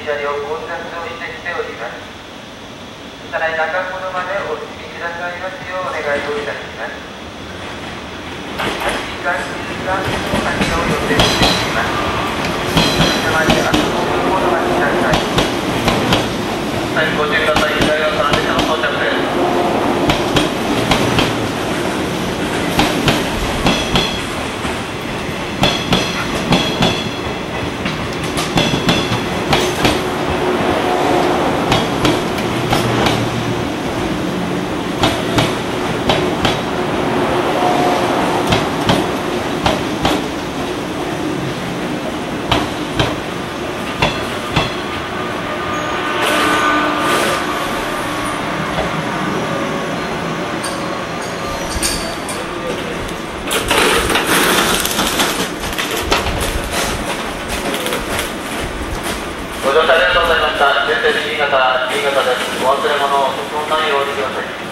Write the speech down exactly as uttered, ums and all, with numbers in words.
車両到着をいたしております。車内中ほどまでお進みくださいますようお願いをいたします。はちじかんにじゅうさんぷんの発車を予定しております。車にあとごふんほどお待ちください。 はい、ご注意ください。車両さん列車の到着です。ご乗車ありがとうございました。全線新潟、新潟です。お忘れ物、不問ないようにしてください。